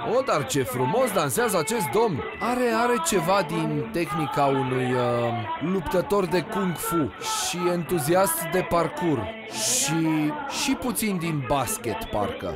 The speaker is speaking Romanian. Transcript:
O, dar ce frumos dansează acest domn! Are ceva din tehnica unui luptător de kung fu și entuziast de parkour și puțin din basket, parcă.